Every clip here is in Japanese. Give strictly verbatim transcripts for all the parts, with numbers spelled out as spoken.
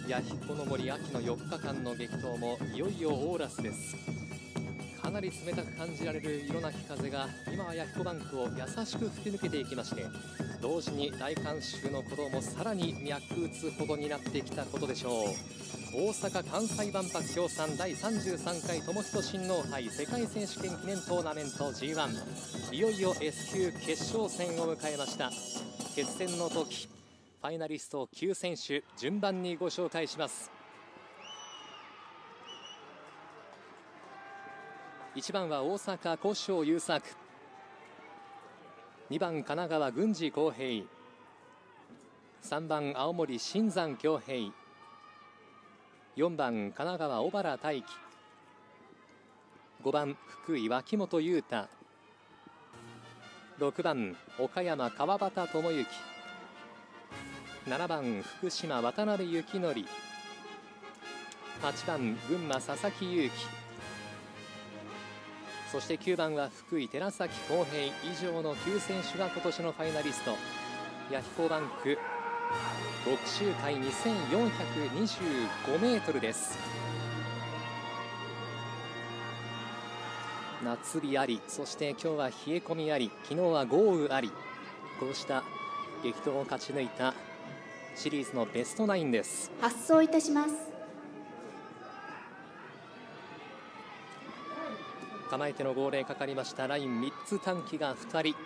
弥彦の森秋のよっかかんの激闘もいよいよオーラスです。かなり冷たく感じられる色なき風が今は弥彦バンクを優しく吹き抜けていきまして、同時に大観衆の鼓動もさらに脈打つほどになってきたことでしょう。大阪・関西万博協賛だいさんじゅうさんかい友人親王杯世界選手権記念トーナメント ジーワン、 いよいよ エスきゅう 決勝戦を迎えました。決戦の時、ファイナリストきゅうせんしゅ順番にご紹介します。いちばんは大阪古性優作、にばん神奈川郡司康平、さんばん青森新山恭平、よんばん神奈川小原大輝、ごばん福井脇本雄太、ろくばん岡山川端智之、ななばん福島渡辺幸則、はちばん群馬佐々木勇気、そしてきゅうばんは福井寺崎康平。以上のきゅうせんしゅが今年のファイナリスト。弥彦バンクろく周回にせんよんひゃくにじゅうごメートルです。夏日あり、そして今日は冷え込みあり、昨日は豪雨あり、こうした激闘を勝ち抜いたシリーズのベストナインです。 発送いたします。 構えての号令かかりました。ラインみっつ、短期がふたり。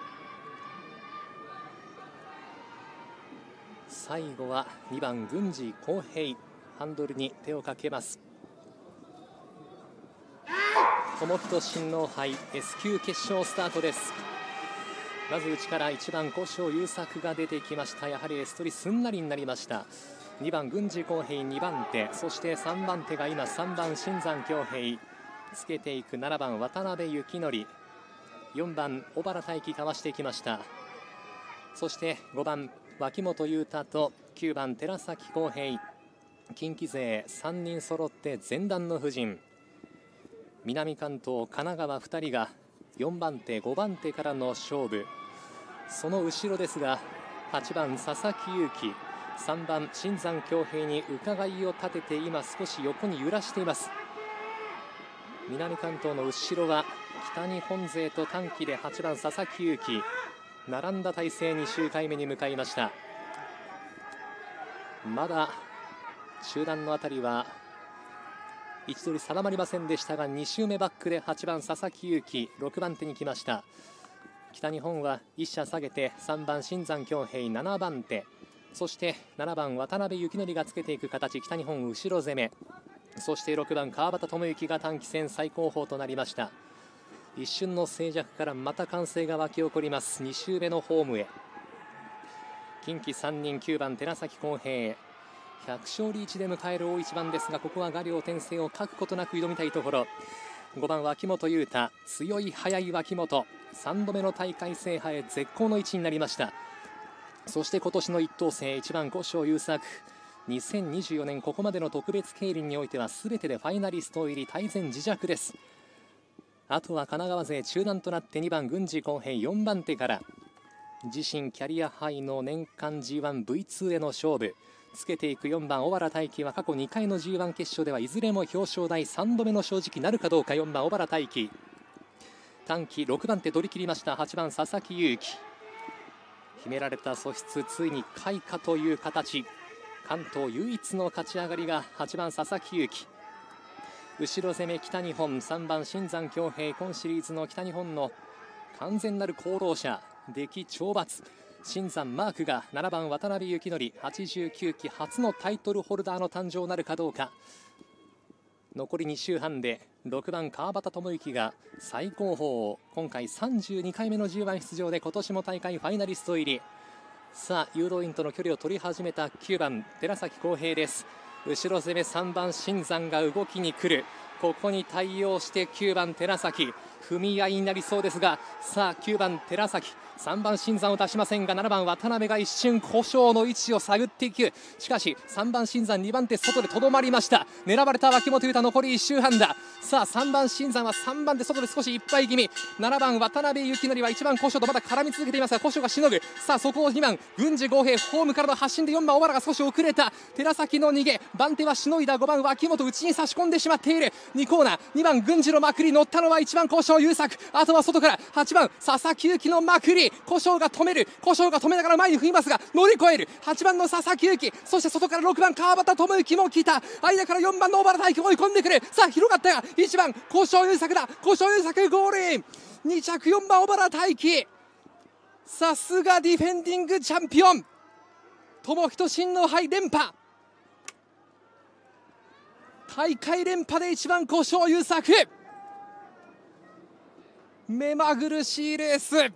最後はにばん郡司康平、ハンドルに手をかけます。友人親王杯 エスきゅう 決勝スタートです。まず内からいちばん古性優作が出てきました。やはりエストリすんなりになりました。にばん郡司康平にばん手、そしてさんばん手が今さんばん新山恭平、つけていくななばん渡辺幸則、よんばん小原大輝かわしてきました。そしてごばん脇本雄太ときゅうばん寺崎康平、近畿勢さんにん揃って前段の布陣。南関東神奈川ふたりがよんばん手ごばん手からの勝負。その後ろですがはちばん佐々木勇気、さんばん新山恭平に伺いを立てて今少し横に揺らしています。南関東の後ろは北日本勢と短期ではちばん佐々木勇気、並んだ体勢に周回目に向かいました。まだ集団のあたりは位置取り定まりませんでしたが、に周目バックではちばん佐々木勇気ろくばん手に来ました。北日本はいっ社下げてさんばん新山恭平ななばん手、そしてななばん渡辺幸則がつけていく形。北日本後ろ攻め、そしてろくばん川端智之が短期戦最高峰となりました。一瞬の静寂からまた歓声が沸き起こります。に周目のホームへ。近畿さんにん、きゅうばん寺崎康平、ひゃく勝リーチで迎える大一番ですが、ここは画量転生を欠くことなく挑みたいところ。ごばん脇本雄太、強い速い脇本、さんどめの大会制覇へ絶好の位置になりました。そして今年の一等星いちばん古性優作、にせんにじゅうよねんここまでの特別競輪においては全てでファイナリスト入り、大前自弱です。あとは神奈川勢中団となってにばん郡司康平よんばん手から自身キャリアハイの年間 ジーワンブイツー への勝負。つけていくよんばん小原大輝は過去にかいの ジーワン 決勝ではいずれも表彰台、さんどめの正直なるかどうか。よんばん小原大輝、短期ろくばん手取り切りました。はちばん佐々木勇気、秘められた素質ついに開花という形。関東唯一の勝ち上がりがはちばん佐々木勇気。後ろ攻め北日本さんばん新山恭平、今シリーズの北日本の完全なる功労者、出来懲罰。新山マークがななばん渡辺幸則、はちじゅうきゅうき初のタイトルホルダーの誕生なるかどうか。残りに周半でろくばん川端智之が最高峰、今回さんじゅうにかいめの ジーワン 出場で今年も大会ファイナリスト入り。さあ誘導員との距離を取り始めたきゅうばん寺崎康平です。後ろ攻めさんばん新山が動きに来る。ここに対応してきゅうばん寺崎、踏み合いになりそうですが、さあきゅうばん寺崎さんばん新山を出しませんが、ななばん渡辺が一瞬故障の位置を探っていく。しかしさんばん新山にばん手外でとどまりました。狙われた脇本雄太、残りいっ周半だ。さあさんばん新山はさんばんで外で少しいっぱい気味。ななばん渡辺幸則はいちばん古性とまだ絡み続けていますが、古性がしのぐ。さあそこをにばん郡司剛平、ホームからの発進でよんばん小原が少し遅れた。寺崎の逃げ、番手はしのいだ。ごばん脇本内に差し込んでしまっている。にコーナー、にばん郡司のまくり、乗ったのはいちばん古性優作、あとは外からはちばん佐々木勇気のまくり、古性が止める、古性が止めながら前に踏みますが乗り越える。はちばんの佐々木勇気、そして外からろくばん川端智之も来た。間からよんばんの小原大輝追い込んでくる。さあ広がったがいちばん古性優作だ。古性優作ゴールイン。に着よんばん小原大輝、さすがディフェンディングチャンピオン友人親王杯連覇、大会連覇でいちばん古性優作、目まぐるしいレース。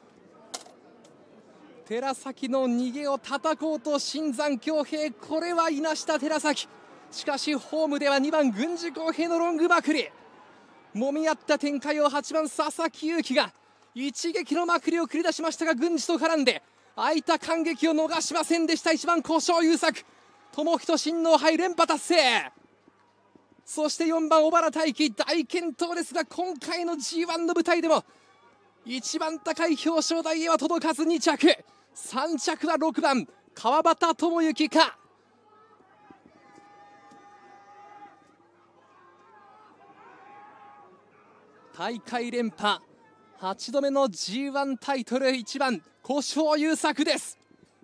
寺崎の逃げを叩こうと新山恭平、これはいなした寺崎。しかしホームではにばん郡司浩平のロングまくり、もみ合った展開をはちばん佐々木勇気が一撃のまくりを繰り出しましたが、郡司と絡んで空いた間隙を逃しませんでした。いちばん古性優作、友人親王杯連覇達成。そしてよんばん小原大輝、大健闘ですが今回の ジーワン の舞台でも一番高い表彰台へは届かずに着、さん着はろくばん川端智之か。大会連覇はちどめの ジーワン タイトル、いちばん古性優作です。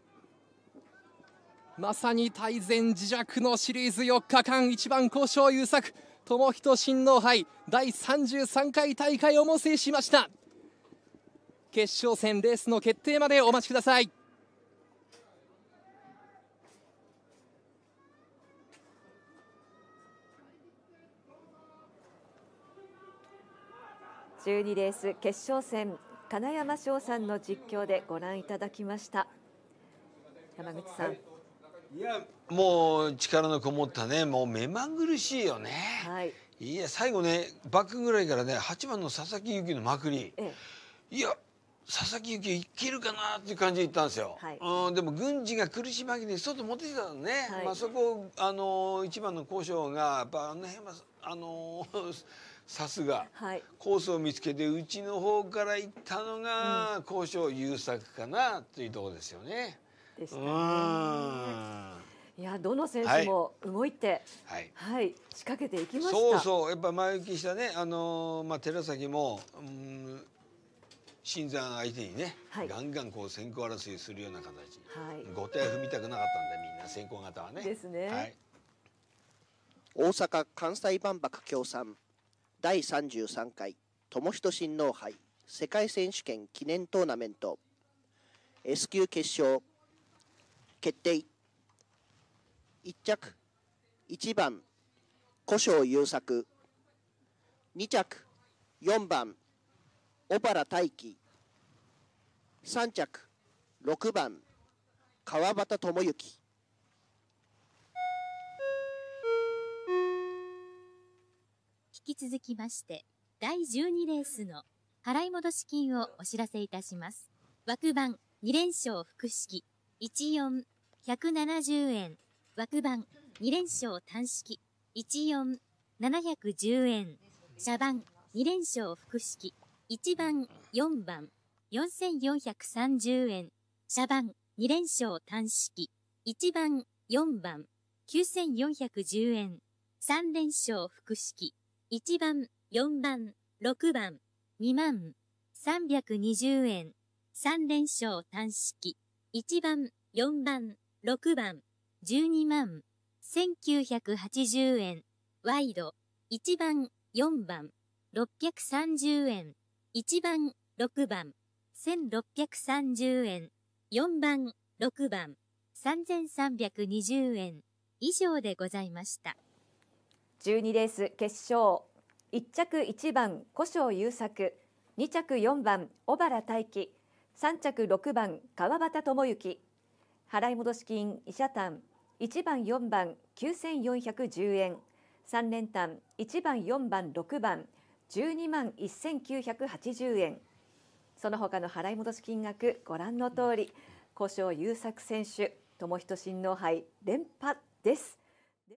まさに大前自弱のシリーズよっかかん、いちばん古性優作、友人親王杯だいさんじゅうさんかい大会をも制しました。決勝戦レースの決定までお待ちください。 じゅうにレース決勝戦、金山翔さんの実況でご覧いただきました。山口さん、はい、 いやもう力のこもったね、もう目まぐるしいよね。 はい、 いや最後ねバックぐらいからねはちばんの佐々木勇気のまくり、ええ、いや佐々木勇気いけるかなっていう感じでいったんですよ。はい、うん、でも郡司が苦し紛れに外持ってきたのね。はい、まあそこあのいちばんの古性がやっぱあの辺はあのさすが、はい、コースを見つけて内の方から行ったのが古性優作かなというところですよね。 でしたね。いやどの選手も動いて、はい、はい、仕掛けていきました。 そうそう、やっぱ前行きしたね、あのー、まあ寺崎も、うん、新山相手にね、はい、ガンガンこう先行争いするような形、はい、後手は踏みたくなかったんでみんな先行型はね。 ですね。はい、 大阪・関西万博協賛だいさんじゅうさんかい友人親王杯世界選手権記念トーナメント S 級決勝決定。いち着いちばん古性優作、に着よんばん小原大輝、さん着ろくばん川端智之。 引き続きましてだいじゅうにレースの払い戻し金をお知らせいたします。枠番に連勝複式いちよんひゃくななじゅうえん、枠番に連勝単式いちよんななひゃくじゅうえん、車番に連勝複式いちばんよんばんよんせんよんひゃくさんじゅうえん、車番に連勝単式いちばんよんばんきゅうせんよんひゃくじゅうえん、さん連勝複式いちばんよんばんろくばんにまんさんびゃくにじゅうえん、さん連勝単式いちばんよんばんろくばんじゅうにまんせんきゅうひゃくはちじゅうえん、ワイドいちばんよんばんろっぴゃくさんじゅうえん、いちばんろくばんせんろっぴゃくさんじゅうえん、よんばんろくばんさんぜんさんびゃくにじゅうえん以上でございました。 じゅうにレース決勝、いち着いちばん古性優作、に着よんばん小原大輝、さん着ろくばん川端智之、払い戻し金医者単いちばんよんばんきゅうせんよんひゃくじゅうえん、さん連単いちばんよんばんろくばんじゅうにまんせんきゅうひゃくはちじゅうえん、 その他の払い戻し金額ご覧の通り、古性優作選手、友人親王杯連覇です。